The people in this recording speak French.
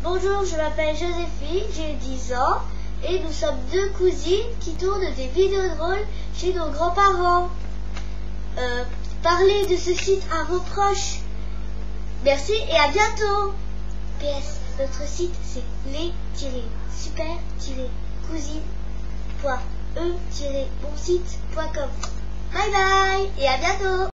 Bonjour, je m'appelle Joséphine, j'ai 10 ans et nous sommes deux cousines qui tournent des vidéos drôles chez nos grands-parents. Parlez de ce site à vos proches. Merci et à bientôt. PS, notre site c'est les-super-cousine.e-bonsite.com. Bye bye et à bientôt.